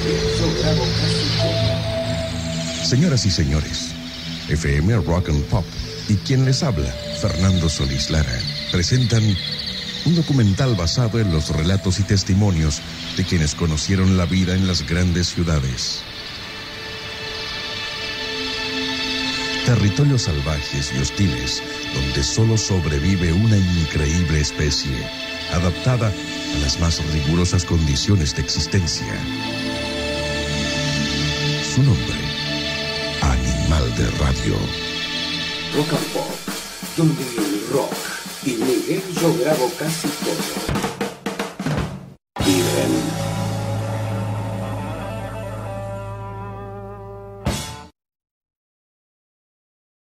Yo grabo casi todo. Señoras y señores, FM Rock and Pop y quien les habla, Fernando Solís Lara, presentan un documental basado en los relatos y testimonios de quienes conocieron la vida en las grandes ciudades. Territorios salvajes y hostiles, donde solo sobrevive una increíble especie, adaptada a las más rigurosas condiciones de existencia. Su nombre, Animal de Radio. Rock and Pop, donde el rock y Miguel Yo grabo casi todo. Viven.